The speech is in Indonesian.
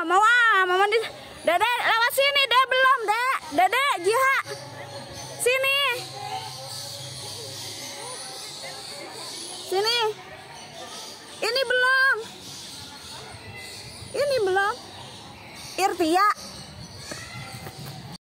mau mama di. Dede lewat sini, Dek belum, Dek. Dede Jiha. Sini. Sini. Ini belum. Irtia.